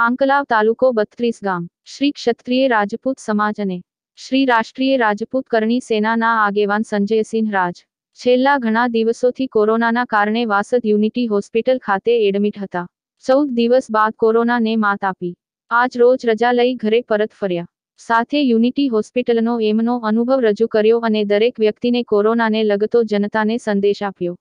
આંકલાવ તાલુકો 32 ગામ શ્રી ક્ષત્રિય રાજપૂત સમાજ અને શ્રી રાષ્ટ્રીય રાજપૂત કરણી સેનાના આગેવાન સંજયસિંહ રાજ છેલ્લા ઘણા દિવસોથી કોરોનાના કારણે વાસદ યુનિટી હોસ્પિટલ ખાતે એડમિટ હતા। 14 દિવસ બાદ કોરોનાને માત આપી આજ રોજ રજા લઈ ઘરે પરત ફર્યા। સાથે યુનિટી હોસ્પિટલનો એમનો અનુભવ રજૂ કર્યો અને દરેક વ્યક્તિને કોરોનાને લગતો જનતાને સંદેશ આપ્યો।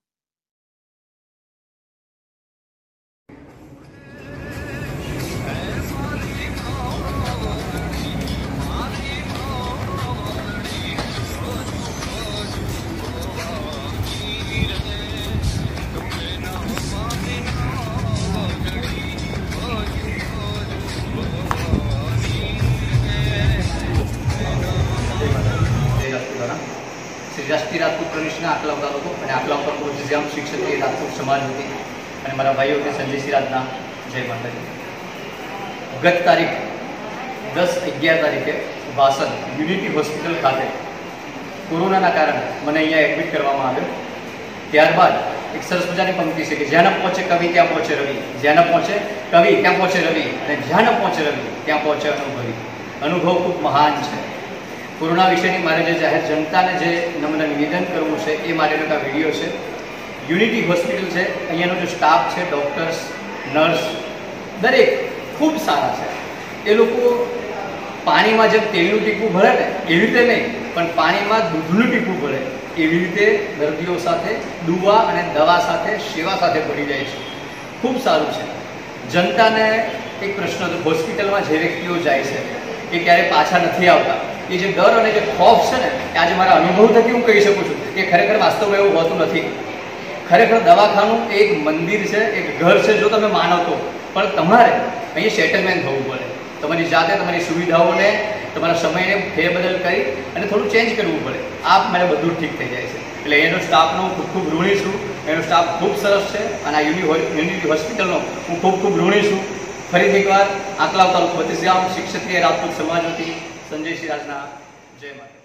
श्री राष्ट्रीय राजपूत कमिश्नर आंकलाव तालुको और आंकलाव तालुको जिल्ला श्री क्षत्रिय राजपूत समाज वती और मारा भाईओ के संजयसिंह राजना जय माताजी। गत तारीख 10-11 तारीखे वासद युनिटी होस्पिटल खाते कोरोना कारण मैंने अँ एडमिट करवामां आव्यो। त्यारबाद एक सरस मजानी पंक्ति है कि ज्यां न पहुंचे कवि त्यां पहुंचे रवि, ज्यां न पहुंचे कवि त्यां पहुंचे रवि और ज्यां न पहुंचे रवि त्यां पहुंचे अनुभवी। अनुभव खूब महान है। कोरोना विषय मारे जो जाहिर जनता ने जे नम्र निवेदन करवू है ये माटेनो आ विडियो है। युनिटी होस्पिटल है, अहींयानो जो स्टाफ है, डॉक्टर्स, नर्स दरेक खूब सारा है। ये लोग पानी में जब तेलनु टीपू भरे ने एवी रीते नहीं पण पानी में दूधनु टीपू भरे एवी रीते दर्दियों साथे दुआ और दवा साथे सेवा साथे भरी जाए छे। खूब सारू है। जनता ने एक प्रश्न तो होस्पिटल में जे व्यक्तिओ जाए छे એ ક્યારે પાછા નથી આવતા। એ જે ડર અને જે ખોફ છે ને આજે મારા અનુભવ થકી હું કહી શકું છું કે ખરેખર વાસ્તવમાં એવું હોતું નથી। ખરેખર દવાખાનું એક મંદિર છે, એક ઘર છે જો તમે માનો તો, પણ તમારે અહીં સેટલમેન્ટ થવું પડે। તમારી જાતે તમારી સુવિધાઓને તમારા સમયને ફેરબદલ કરી અને થોડું ચેન્જ કરવું પડે। આપ મને બધું ઠીક થઈ જાય છે। એટલે એનો સ્ટાફનો ખૂબ ખૂબ ઋણી છું। એનો સ્ટાફ ખૂબ સરસ છે અને આ યુનિટી હોસ્પિટલનો હું ખૂબ ખૂબ ઋણી છું। ફરીથી એકવાર આંકલાવ તાલુકો 32 ગામ શ્રી ક્ષત્રિય રાજપૂત સમાજ વતી સંજયસિંહ રાજના જય માતા।